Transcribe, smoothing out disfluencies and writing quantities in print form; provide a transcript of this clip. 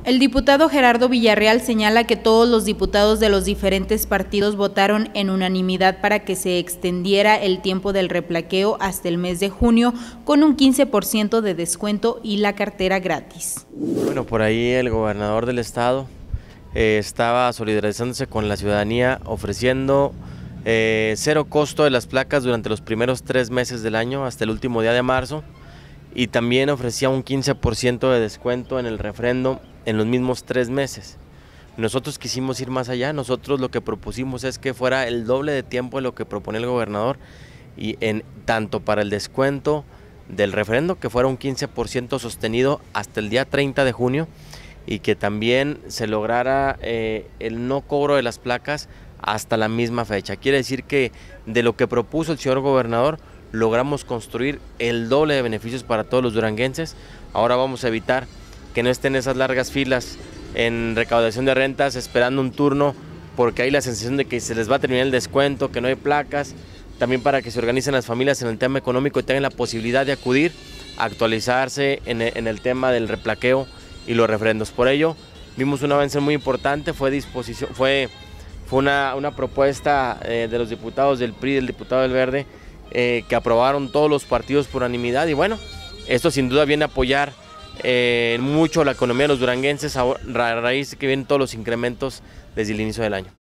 El diputado Gerardo Villarreal señala que todos los diputados de los diferentes partidos votaron en unanimidad para que se extendiera el tiempo del replaqueo hasta el mes de junio con un 15% de descuento y la cartera gratis. Bueno, por ahí el gobernador del estado estaba solidarizándose con la ciudadanía ofreciendo cero costo de las placas durante los primeros 3 meses del año hasta el último día de marzo, y también ofrecía un 15% de descuento en el refrendo en los mismos 3 meses. Nosotros quisimos ir más allá. Nosotros lo que propusimos es que fuera el doble de tiempo de lo que propone el gobernador, y tanto para el descuento del refrendo, que fuera un 15% sostenido hasta el día 30 de junio, y que también se lograra el no cobro de las placas hasta la misma fecha. Quiere decir que de lo que propuso el señor gobernador logramos construir el doble de beneficios para todos los duranguenses. Ahora vamos a evitar que no estén esas largas filas en recaudación de rentas esperando un turno, porque hay la sensación de que se les va a terminar el descuento, que no hay placas. También para que se organicen las familias en el tema económico y tengan la posibilidad de acudir a actualizarse en el tema del replaqueo y los refrendos. Por ello vimos un avance muy importante. Fue una propuesta de los diputados del PRI, del diputado del Verde, que aprobaron todos los partidos por unanimidad, y bueno, esto sin duda viene a apoyar mucho la economía de los duranguenses a raíz de que vienen todos los incrementos desde el inicio del año.